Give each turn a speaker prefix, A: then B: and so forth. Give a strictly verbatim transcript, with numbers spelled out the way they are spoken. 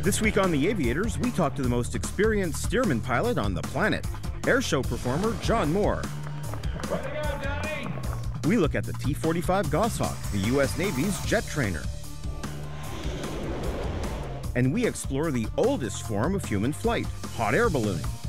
A: This week on the Aviators, we talk to the most experienced steerman pilot on the planet, airshow performer John Moore.
B: Way to go, Johnny!
A: We look at the T forty-five Goshawk, the U S Navy's jet trainer. And we explore the oldest form of human flight, hot air ballooning.